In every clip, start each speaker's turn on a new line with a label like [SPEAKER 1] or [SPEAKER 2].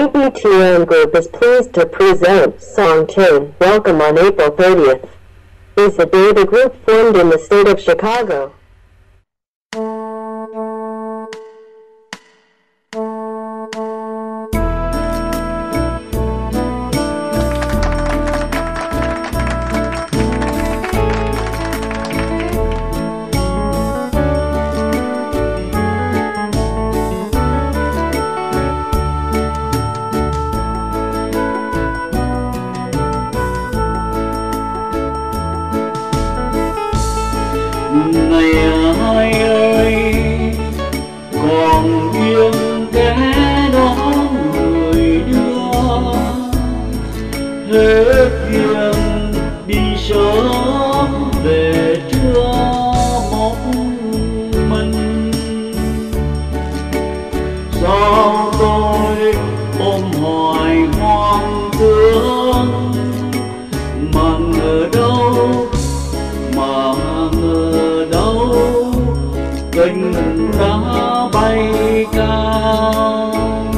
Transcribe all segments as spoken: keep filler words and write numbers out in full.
[SPEAKER 1] B B T M Group is pleased to present Song Chain. Welcome on April thirtieth. Is the day the group formed in the state of Chicago.
[SPEAKER 2] Này ai ơi, còn yên cái đó người đưa hết việc đi sớm về trưa một mình. Sao tôi ôm hoài hoang thương mà ngờ đâu mà ngờ đâu cánh đã bay cao.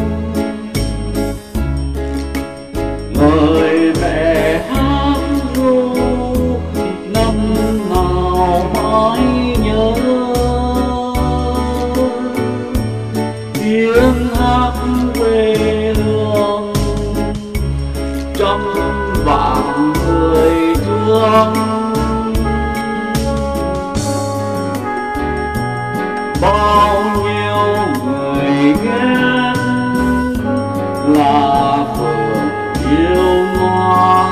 [SPEAKER 2] Lời mẹ hát ru năm nào mãi nhớ, tiếng hát quê hương trăm vạn người thương. Bao nhiêu người ghét là phượng yêu hoa,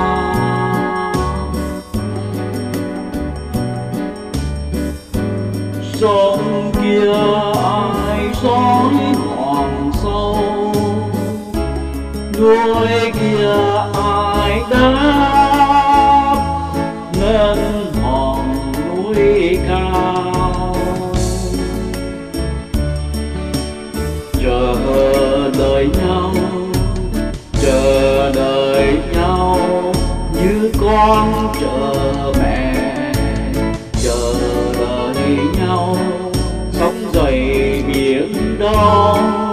[SPEAKER 2] sông kia ai sói hoàng sâu, núi kia ai đáp nên hòn núi cao. Chờ đợi nhau, chờ đợi nhau như con chờ mẹ, chờ đợi nhau sóng dậy biển đông.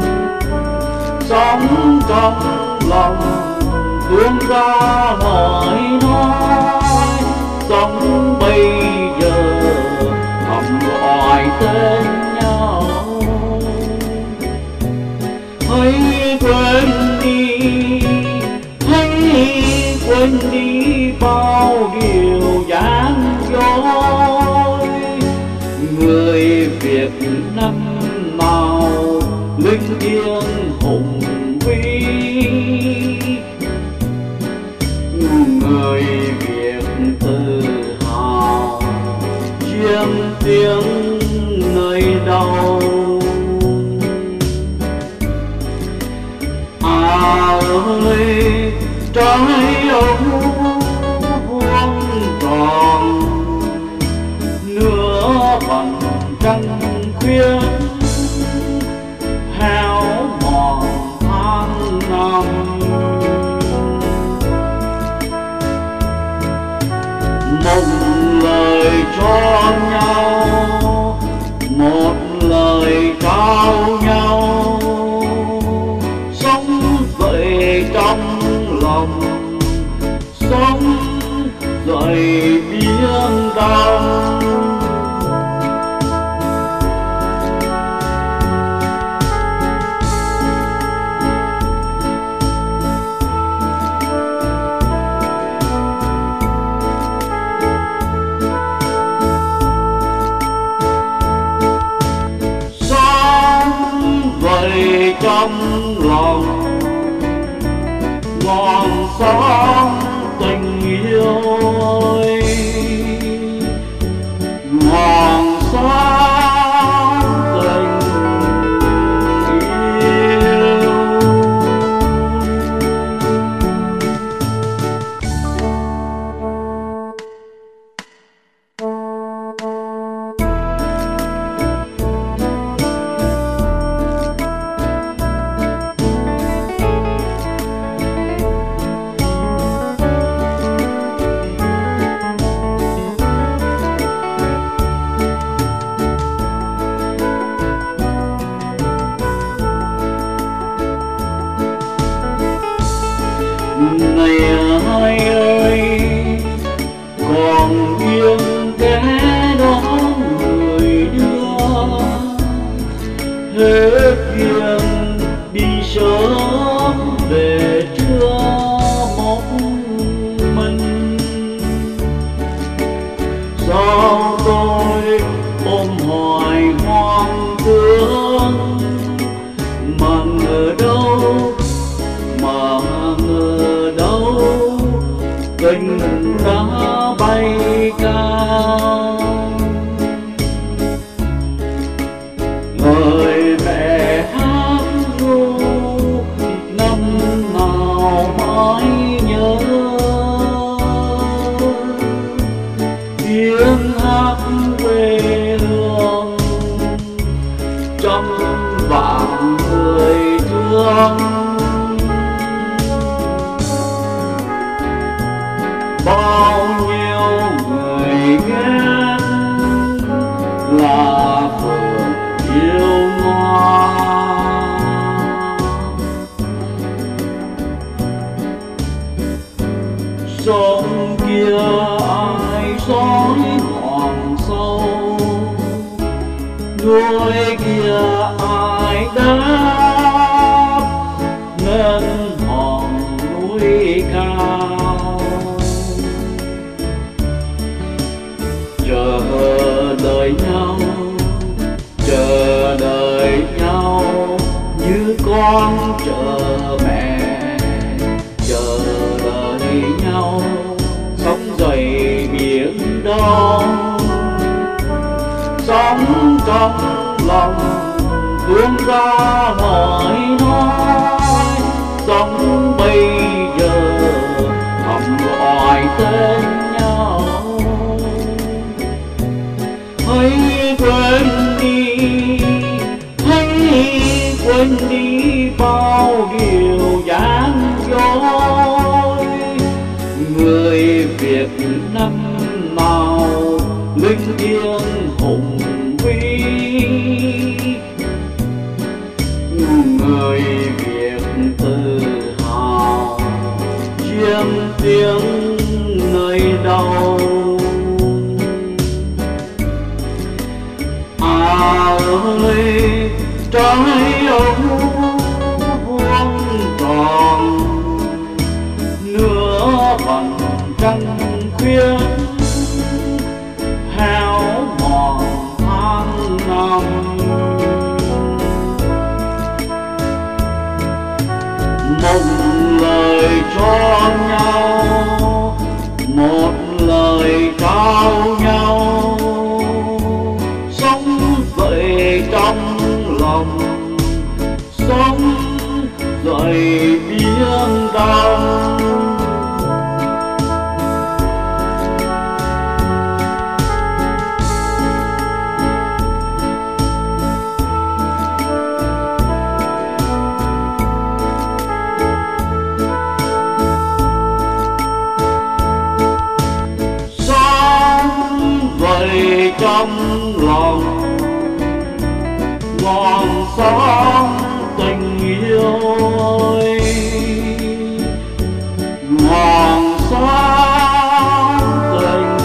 [SPEAKER 2] Sóng trong lòng tuôn ra lời nói, sóng bây giờ thầm gọi tên nhau. Hãy quên đi, hãy quên đi bao điều gian dối. Người Việt năm nào linh thiêng hùng vĩ, người Việt tự hào chiêm tiếng nơi đâu. À ơi trái ấu vuông tròn nửa bằng trăng khuyết, héo mòn tháng năm. Một lời cho nhau, một lời trao nhau, sống dậy trong lòng, sống dậy biển đông. Trong lòng ngọn sóng tình yêu ơi, ngọn sóng tình yêu. con chờ mẹ chờ đợi nhau sống dậy biển đông, sống trong lòng tuôn ra lời nói, sống bây giờ thầm gọi tên nhau. Hãy quên đi, hãy quên đi bao điều gian dối. Người Việt năm nào linh thiêng hùng vĩ, người Việt tự hào chiêm tiếng nơi đâu. À ơi trái âu vuông tròn nửa vầng trăng khuyết héo mòn tháng năm. Một lời cho nhau, một lời trao nhau, sống dậy trong lòng, sống dậy biển đông. Trong lòng ngọn sáng tình yêu ơi, ngọn sáng tình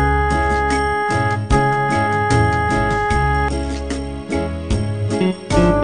[SPEAKER 1] Thank you.